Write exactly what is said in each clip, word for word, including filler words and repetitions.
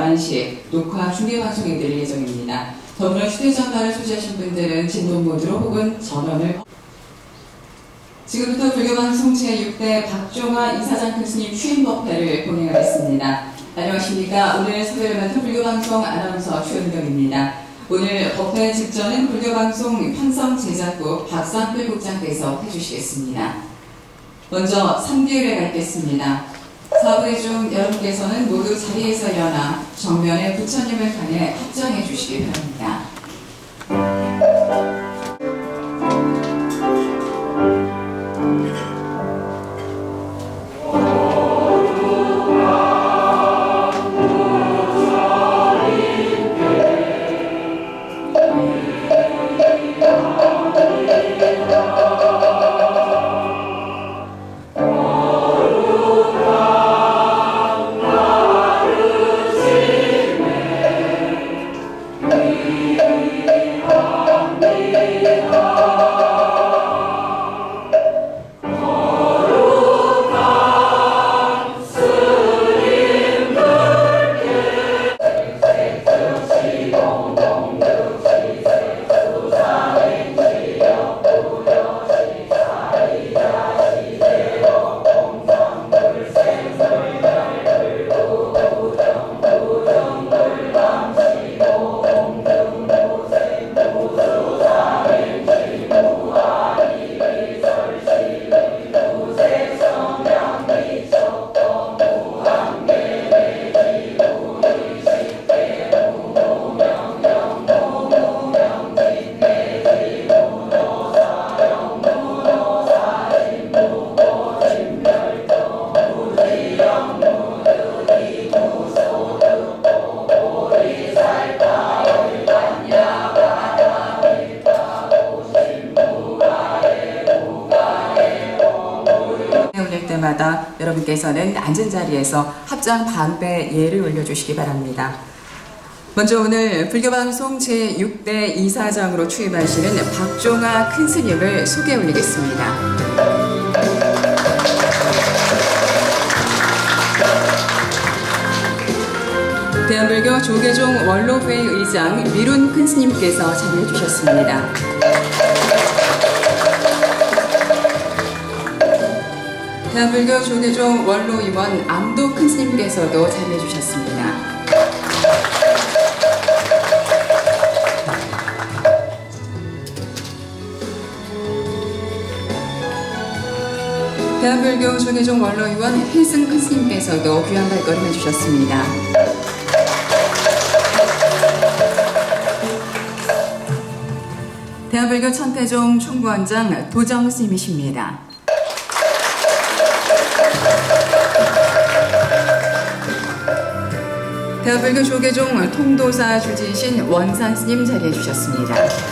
열한 시 녹화 중계방송이 들릴 예정입니다. 더불어 휴대전화를 소지하신 분들은 진동 모드로 혹은 전원을 지금부터 불교방송 제육 대 박종화 이사장 교수님 취임 법회를 진행하겠습니다. 안녕하십니까. 오늘 섭외를 맡은 불교방송 아나운서 최은경입니다. 오늘 법회 직전은 불교방송 편성제작국 박상필 국장께서 해주시겠습니다. 먼저 삼 기율에 갖겠습니다. 사부의 중 여러분께서는 모두 자리에서 일어나 정면에 부처님을 향해 합장해 주시기 바랍니다. 때마다 여러분께서는 앉은 자리에서 합장 반배 예를 올려주시기 바랍니다. 먼저 오늘 불교방송 제육 대 이사장으로 취임하시는 박종화 큰스님을 소개 올리겠습니다. 대한불교 조계종 원로회 의장 미룬 큰스님께서 자리해 주셨습니다. 대한불교 조계종 원로임원 암도 큰스님께서도 자리해 주셨습니다. 대한불교 조계종 원로임원 혜승 큰스님께서도 귀한 발걸음 해주셨습니다. 대한불교 천태종 총무원장 도정스님이십니다. 대한불교 조계종 통도사 주지이신 원산스님 자리해 주셨습니다.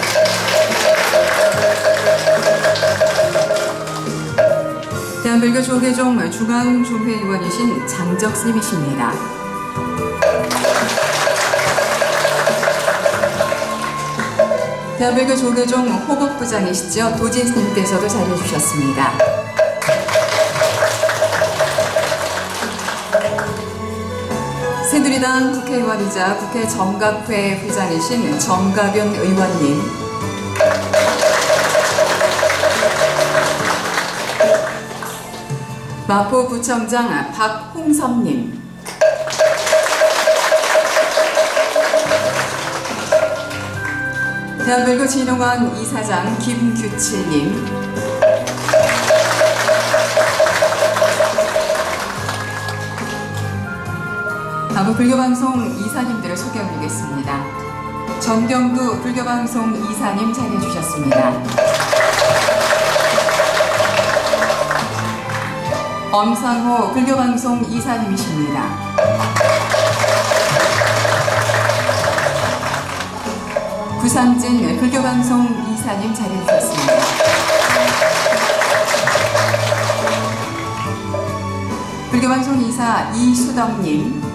대한불교 조계종 중앙조회의원이신 장적스님이십니다. 대한불교 조계종 호법부장이시죠. 도진스님께서도 자리해 주셨습니다. 새누리당 국회의원이자 국회 정갑회 회장이신 정가변 의원님, 마포구청장 박홍섭님, 대한불교 진흥원 이사장 김규칠님, 다음 불교방송 이사님들을 소개 올리겠습니다. 전경두 불교방송 이사님 자리해 주셨습니다. 엄상호 불교방송 이사님이십니다. 구상진 불교방송 이사님 자리해 주셨습니다. 불교방송 이사 이수덕님,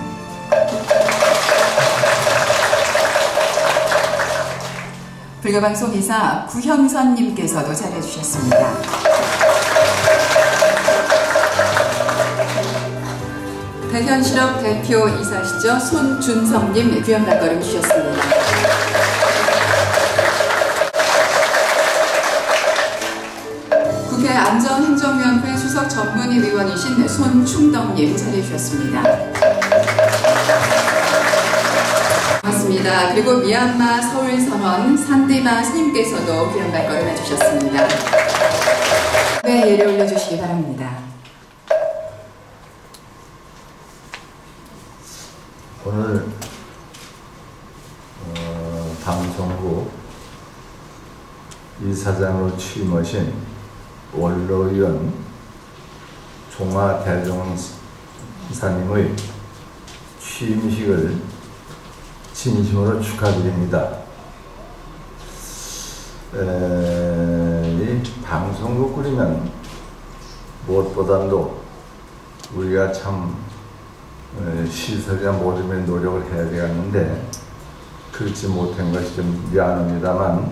불교방송 이사 구형선님께서도 자리해 주셨습니다. 대현실업 대표 이사시죠. 손준성님 귀한 발걸음 주셨습니다. 국회 안전행정위원회 수석 전문위원이신 손충덕님 자리해 주셨습니다. 고맙습니다. 그리고 미얀마 서울선원 산디마 스님께서도 귀한 발걸음 해주셨습니다. 네, 예를 올려주시기 바랍니다. 오늘 어, 방송국 이사장으로 취임하신 원로위원 종화대종사님의 취임식을 진심으로 축하드립니다. 에, 이 방송국 꾸리면 무엇보다도 우리가 참 시설이나 모든 면 노력을 해야 되겠는데 그렇지 못한 것이 좀 미안합니다만,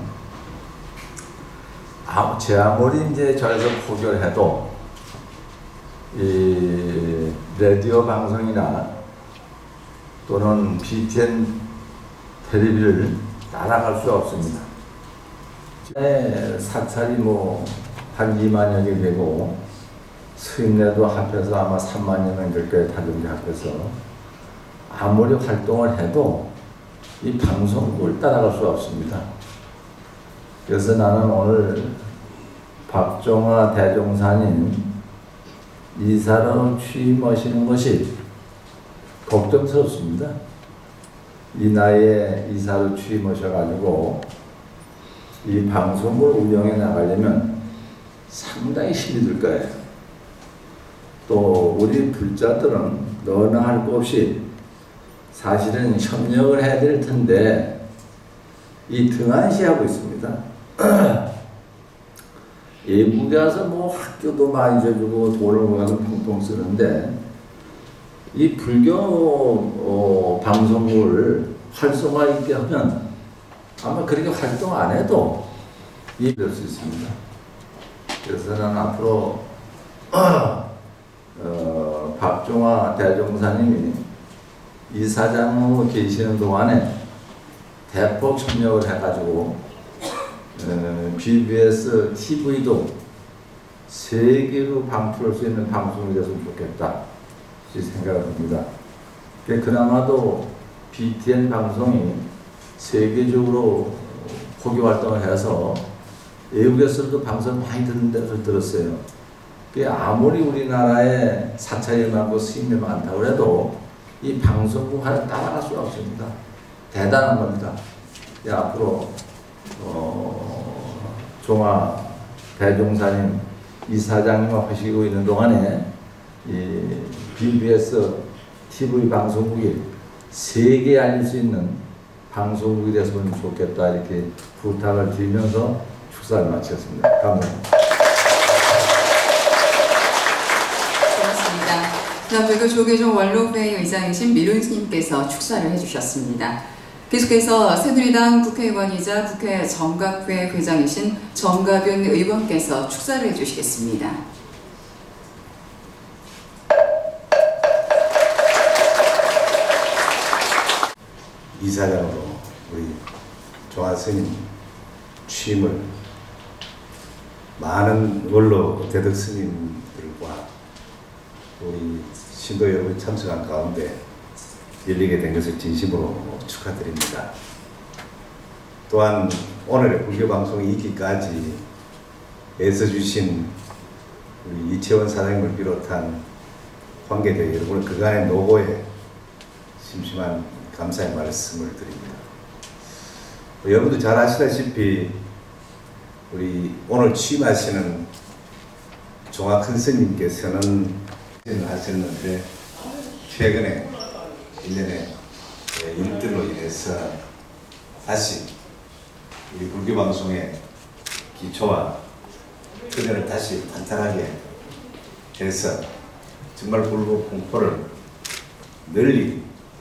아, 제 아무리 이제 저에서 포교해도 이 라디오 방송이나 또는 비티엔 텔레비를 따라갈 수 없습니다. 사찰이 뭐 한 이만여 개 되고 수임내도 합해서 아마 삼만여 명 될 거예요. 다른데 합해서. 아무리 활동을 해도 이 방송국을 따라갈 수 없습니다. 그래서 나는 오늘 박종화 대종사님 이사로 취임하시는 것이 걱정스럽습니다. 이 나이에 이사로 취임하셔가지고 이 방송국을 운영해 나가려면 상당히 힘이 들 거예요. 또 우리 불자들은 너나 할 것 없이 사실은 협력을 해야 될 텐데 이 등한시하고 있습니다. 외국에 가서 뭐 학교도 많이 줘주고 돈을 모아서 펑펑 쓰는데 이 불교 어, 방송국을 활성화 있게 하면 아마 그렇게 활동 안 해도 이될 수 있습니다. 그래서 나는 앞으로 어, 박종화 대종사님이 이사장으로 계시는 동안에 대폭 협력을 해가지고 어, 비비에스 티비도 세계로 방출할 수 있는 방송이 됐으면 좋겠다 이 생각을 합니다. 그나마도 비티엔 방송이 세계적으로 포교 활동을 해서 외국에서도 방송을 많이 듣는 데서 들었어요. 아무리 우리나라에 사찰이 많고 스님이 많다고 해도 이 방송국 하나 따라갈 수가 없습니다. 대단한 겁니다. 예, 앞으로 어, 종화 대종사님 이사장님과 하시고 있는 동안에 이 비비에스 티비 방송국이 세계에 알릴 수 있는 방송국이 됐으면 좋겠다 이렇게 부탁을 드리면서 축사를 마치겠습니다. 감사합니다. 고맙습니다. 다음 그리고 조계종 원로회의 의장이신 미룬 스님께서 축사를 해주셨습니다. 계속해서 새누리당 국회의원이자 국회 정갑회 회장이신 정가균 의원께서 축사를 해주시겠습니다. 이사장으로 우리 종화 스님 취임을 많은 원로 대덕 스님들과 우리 신도 여러분이 참석한 가운데 열리게 된 것을 진심으로 축하드립니다. 또한 오늘의 불교방송이 있기까지 애써주신 우리 이채원 사장님을 비롯한 관계자 여러분 그간의 노고에 심심한 감사의 말씀을 드립니다. 여러분도 잘 아시다시피 우리 오늘 취임하시는 종화 큰 스님께서는 하셨는데 최근에 일련의 일들로 인해서 다시 우리 불교방송의 기초와 그대를 다시 탄탄하게 해서 정말 불교 공포를 널리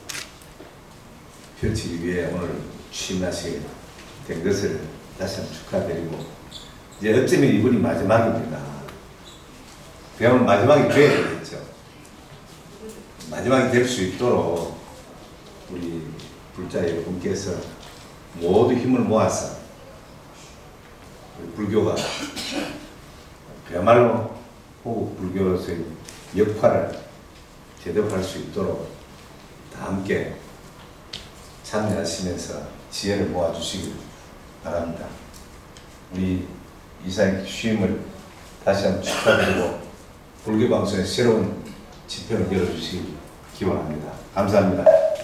펼치기 위해 오늘 취임하시게 된 것을 다시 한번 축하드리고, 이제 어쩌면 이분이 마지막입니다. 그냥 마지막이 돼야 되겠죠. 마지막 마지막이 될 수 있도록 우리 불자 여러분께서 모두 힘을 모아서 우리 불교가 그야말로 호국 불교에서의 역할을 제대로 할 수 있도록 다 함께 참여하시면서 지혜를 모아주시길 바랍니다. 우리 이사장 취임을 다시 한번 축하드리고 불교방송의 새로운 지평을 열어주시길 기원합니다. 감사합니다.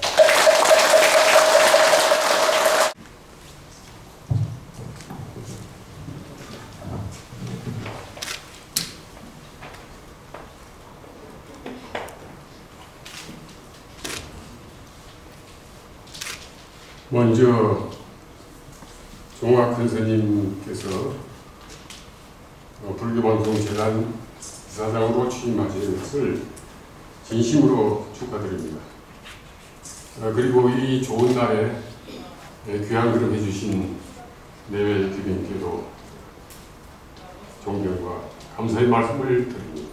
먼저 종화 큰 스님께서 불교방송재단 이사장으로 취임하신 것을 진심으로 축하드립니다. 그리고 이 좋은 날에 귀한 걸음 해주신 내외 귀빈께도 존경과 감사의 말씀을 드립니다.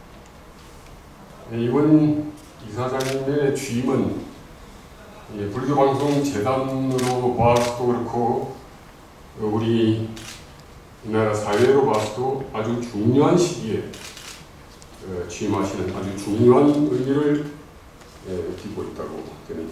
이번 이사장님의 취임은 불교방송 재단으로 봐서도 그렇고 우리 우리나라 사회로 봐서도 아주 중요한 시기에 취임하시는 아주 중요한 의미를 띠고 있다고 저는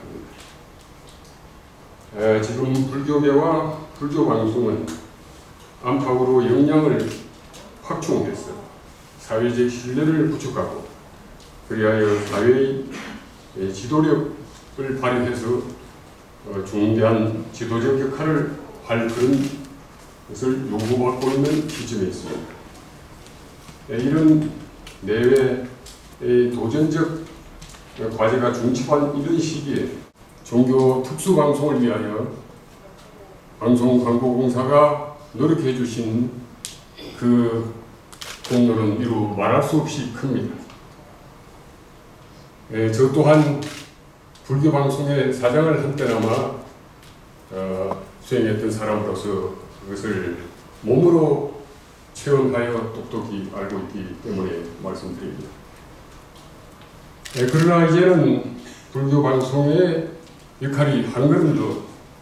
생각합니다. 지금 불교계와 불교방송은 안팎으로 역량을 확충해서 사회적 신뢰를 구축하고 그리하여 사회의 지도력 을 발휘해서 중대한 지도적 역할을 할 그런 것을 요구받고 있는 시점에 있습니다. 이런 내외의 도전적 과제가 중첩한 이런 시기에 종교 특수방송을 위하여 방송광고공사가 노력해 주신 그 공로는 이루 말할 수 없이 큽니다. 저 또한 불교방송의 사장을 한때나마 어, 수행했던 사람으로서 그것을 몸으로 체험하여 똑똑히 알고 있기 때문에 말씀드립니다. 네, 그러나 이제는 불교방송의 역할이 한 걸음 더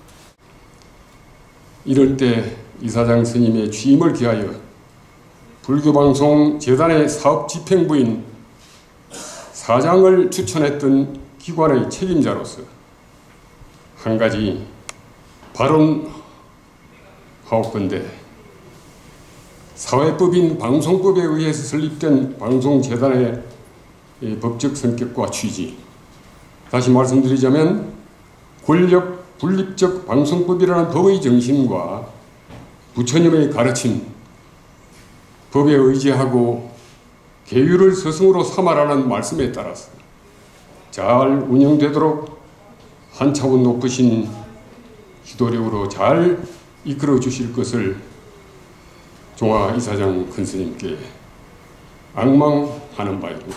이럴 때 이사장 스님의 취임을 기하여 불교방송 재단의 사업집행부인 사장을 추천했던 기관의 책임자로서 한 가지 발언하옵건대 사회법인 방송법에 의해서 설립된 방송재단의 법적 성격과 취지, 다시 말씀드리자면 권력 분립적 방송법이라는 법의 정신과 부처님의 가르침, 법에 의지하고 계율을 스승으로 삼아라는 말씀에 따라서 잘 운영되도록 한 차원 높으신 지도력으로 잘 이끌어 주실 것을 종화 이사장 큰 스님께 앙망하는 바입니다.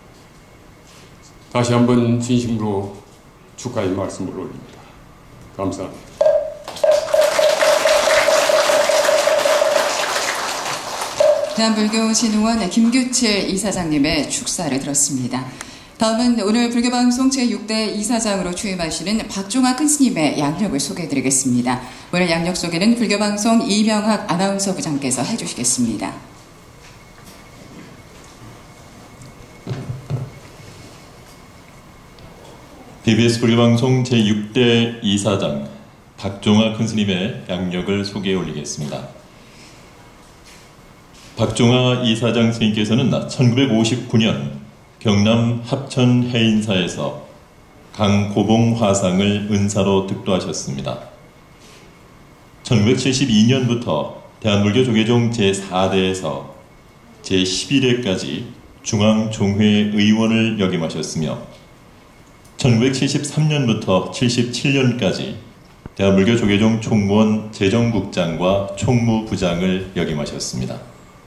다시 한번 진심으로 축하의 말씀을 올립니다. 감사합니다. 대한불교신흥원 김규칠 이사장님의 축사를 들었습니다. 다음은 오늘 불교방송 제육 대 이사장으로 취임하시는 박종화 큰 스님의 양력을 소개해드리겠습니다. 오늘 양력 소개는 불교방송 이명학 아나운서 부장께서 해주시겠습니다. 비비에스 불교방송 제육 대 이사장 박종화 큰 스님의 양력을 소개해 올리겠습니다. 박종화 이사장 스님께서는 천구백오십구 년 경남 합천 해인사에서 강고봉 화상을 은사로 득도하셨습니다. 천구백칠십이 년부터 대한불교 조계종 제사 대에서 제십일 회까지 중앙종회 의원을 역임하셨으며 천구백칠십삼 년부터 칠십칠 년까지 대한불교 조계종 총무원 재정국장과 총무부장을 역임하셨습니다.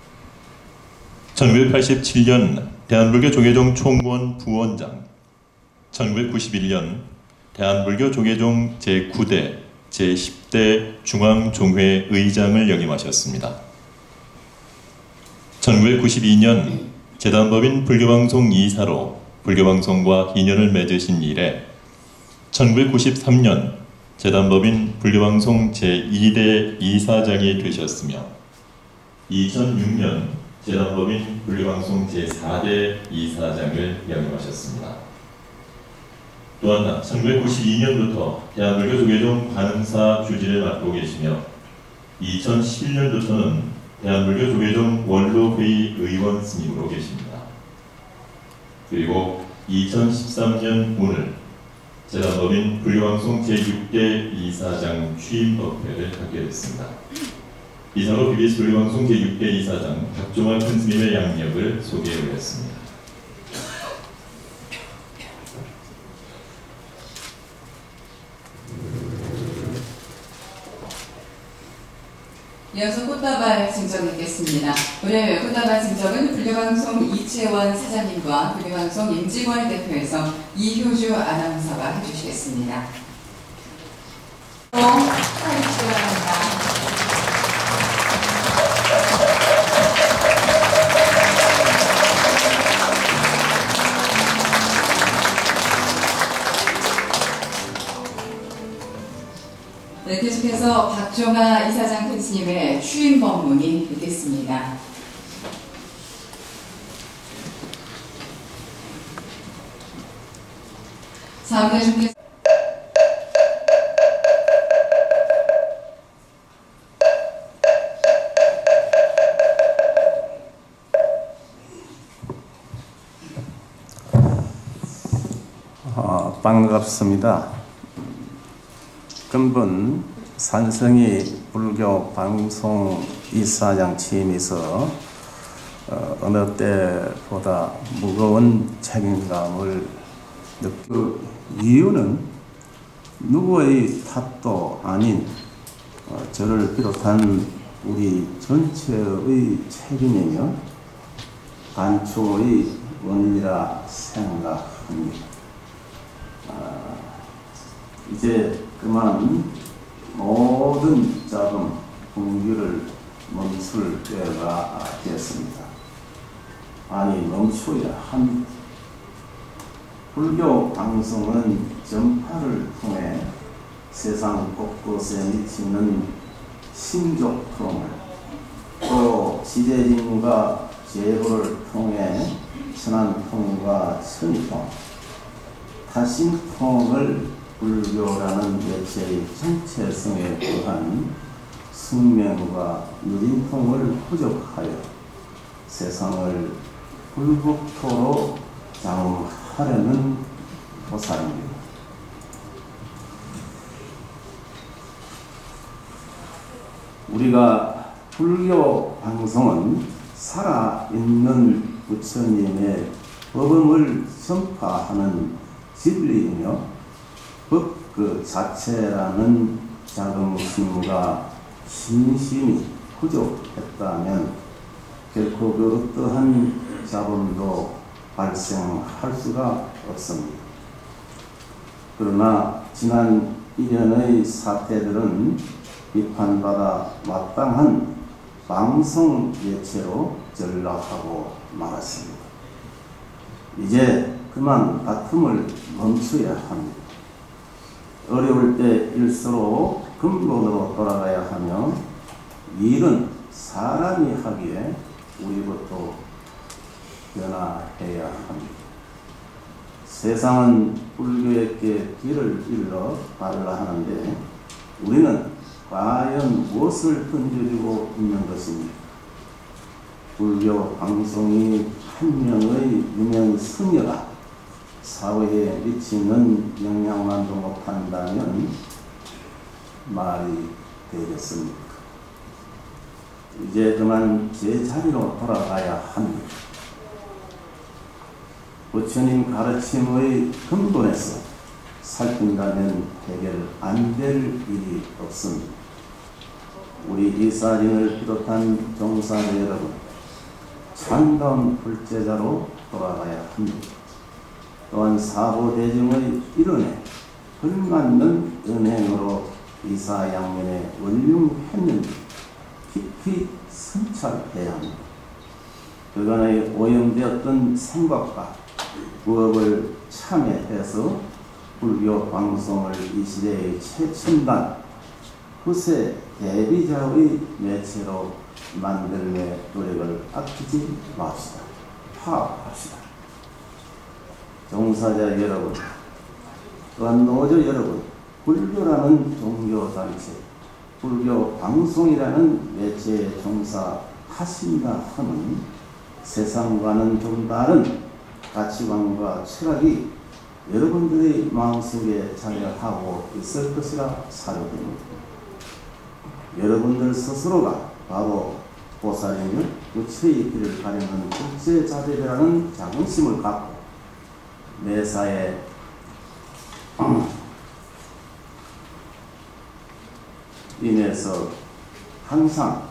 천구백팔십칠 년 대한불교 조계종 총무원 부원장, 천구백구십일 년 대한불교 조계종 제구 대, 제십 대 중앙종회 의장을 역임하셨습니다. 천구백구십이 년 재단법인 불교방송 이사로 불교방송과 인연을 맺으신 이래 천구백구십삼 년 재단법인 불교방송 제이 대 이사장이 되셨으며 이천육 년 재단법인 불교방송 제사 대 이사장을 역임하셨습니다. 또한 천구백구십이 년부터 대한불교 조계종 관음사 주지를 맡고 계시며 이천십일 년부터는 대한불교 조계종 원로회의 의원 스님으로 계십니다. 그리고 이천십삼 년 오늘 재단법인 불교방송 제육 대 이사장 취임 법회를 하게 됐습니다. 이상으로 비비에스 불교방송 제육 대 이사장 박종환 큰스님의 양력을 소개해드렸습니다. 이어서 꽃다발 증정 있겠습니다. 오늘 꽃다발 증정은 불교방송 이채원 사장님과 불교방송 임직원 대표에서 이효주 아나운서가 해주시겠습니다. 축하해주시기 바랍니다. 네, 계속해서 박종하 이사장 큰스님의 취임 법문이 있겠습니다. 사무대중께서 어, 반갑습니다. 근본 산성이 불교 방송 이사장 취임에서 어, 어느 때보다 무거운 책임감을 느끼고 그 이유는 누구의 탓도 아닌 어, 저를 비롯한 우리 전체의 책임이며 단초의 원인이라 생각합니다. 아, 이제 그만 모든 자금 공기를 멈출 때가 되었습니다. 아니 멈춰야 합니다. 불교 방송은 전파를 통해 세상 곳곳에 미치는 신족통을 또 지대진과 제보를 통해 천안통과 천이통, 타신통을 불교라는 매체의 정체성에 부한 숙명과 유림통을 부족하여 세상을 불국토로 장하려는 도사입니다. 우리가 불교 방송은 살아있는 부처님의 법음을 전파하는 진리이며 법 그 자체라는 자긍심과 신심이 부족했다면 결코 그 어떠한 자본도 발생할 수가 없습니다. 그러나 지난 일 년의 사태들은 비판받아 마땅한 방송 매체로 전락하고 말았습니다. 이제 그만 다툼을 멈춰야 합니다. 어려울 때일수록 근본으로 돌아가야 하며 일은 사람이 하기에 우리부터 변화해야 합니다. 세상은 불교에게 길을 일러 가려 하는데 우리는 과연 무엇을 던져주고 있는 것입니까? 불교 방송이 한 명의 유명 승려가 사회에 미치는 영향만도 못한다면 말이 되겠습니까? 이제 그만 제자리로 돌아가야 합니다. 부처님 가르침의 근본에서 살핀다면 해결 안 될 일이 없습니다. 우리 이사진을 비롯한 종사자 여러분, 참다운 불제자로 돌아가야 합니다. 또한 사보대중의 일원에 걸맞는 은행으로 이사양면의 원륭했는지 깊이 성찰해야 합니다. 그간의 오염되었던 생각과 부업을 참여해서 불교 방송을 이 시대의 최첨단 후세 대비자의 매체로 만들며 노력을 아끼지 맙시다. 파악합시다. 종사자 여러분, 또한 노조 여러분, 불교라는 종교단체, 불교 방송이라는 매체에 종사하신다 하면 세상과는 좀 다른 가치관과 철학이 여러분들의 마음속에 자리하고 있을 것이라 사료됩니다. 여러분들 스스로가 바로 보살이며 부처의 길을 가리는 국제자들이라는 자긍심을 갖고 매사에 인해서 항상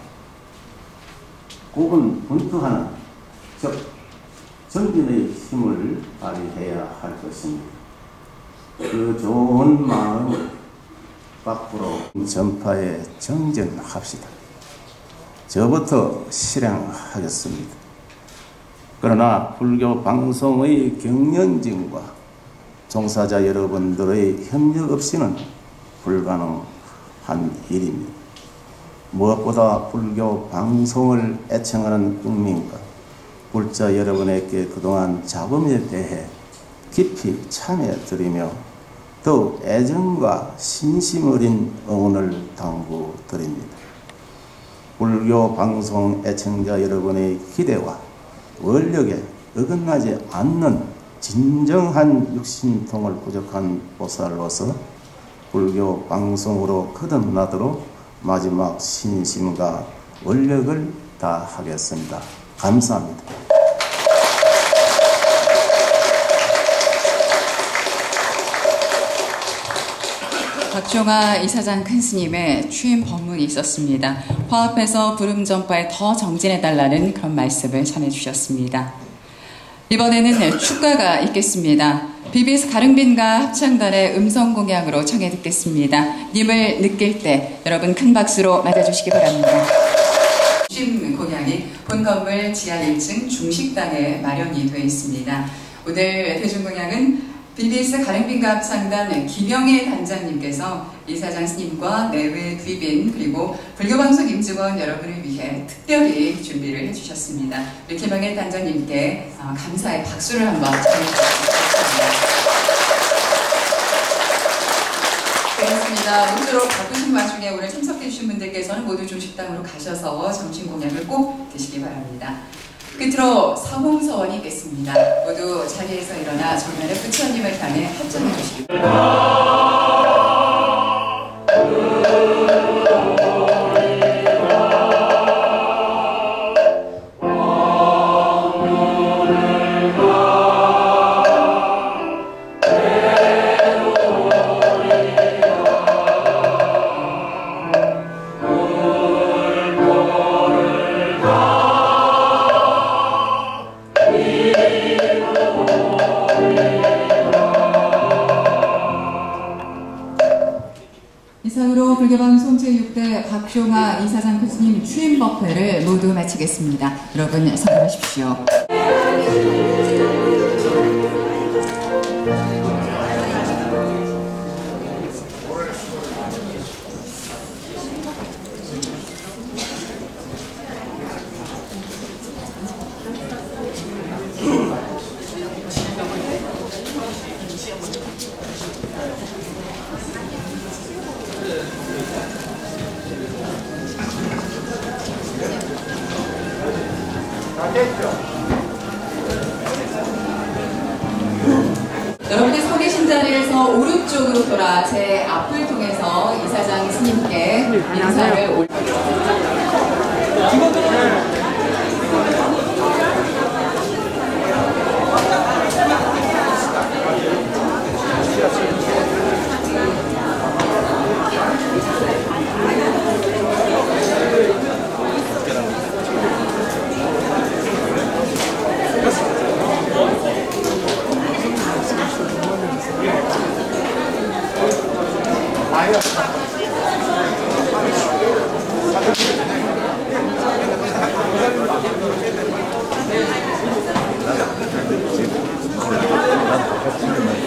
고군분투하는 즉 정진의 힘을 발휘해야 할 것입니다. 그 좋은 마음을 밖으로 전파에 정진합시다. 저부터 실행하겠습니다. 그러나 불교 방송의 경영진과 종사자 여러분들의 협력 없이는 불가능한 일입니다. 무엇보다 불교 방송을 애청하는 국민과 불자 여러분에게 그동안 작업에 대해 깊이 참여드리며 더욱 애정과 신심 어린 응원을 당부드립니다. 불교 방송 애청자 여러분의 기대와 원력에 어긋나지 않는 진정한 육신통을 부족한 보살로서 불교 방송으로 거듭나도록 마지막 신심과 원력을 다하겠습니다. 감사합니다. 박종화 이사장 큰스님의 취임 법문이 있었습니다. 화합해서 부름 전파에 더 정진해달라는 그런 말씀을 전해주셨습니다. 이번에는 축가가 있겠습니다. 비비에스 가릉빈가 합창단의 음성 공양으로 청해 듣겠습니다. 님을 느낄 때 여러분 큰 박수로 맞아주시기 바랍니다. 취임 공양이 본 건물 지하 일 층 중식당에 마련이 되어 있습니다. 오늘 대중공양은 비비에스 가릉빈가 합창단 김영애 단장님께서 이사장 스님과 내외 귀빈 그리고 불교방송 임직원 여러분을 위해 특별히 준비를 해주셨습니다. 우리 김영애 단장님께 감사의 박수를 한번 전해주시겠습니다. 고맙습니다. 모쪼록 바쁘신 와중에 오늘 참석해주신 분들께서는 모두 중식당으로 가셔서 점심 공양을 꼭 드시기 바랍니다. 끝으로 서공서원이 있겠습니다. 모두 자리에서 일어나 정면의 부처님을 향해 합장해 주시기 바랍니다. 이상으로 불교방송 제육 대 박종화 이사장 교수님 취임 법회를 모두 마치겠습니다. 여러분 선언하십시오. 여러분들 서 계신 자리에서 오른쪽으로 돌아 제 앞을 통해서 이사장 스님께 인사를 올 네. 같이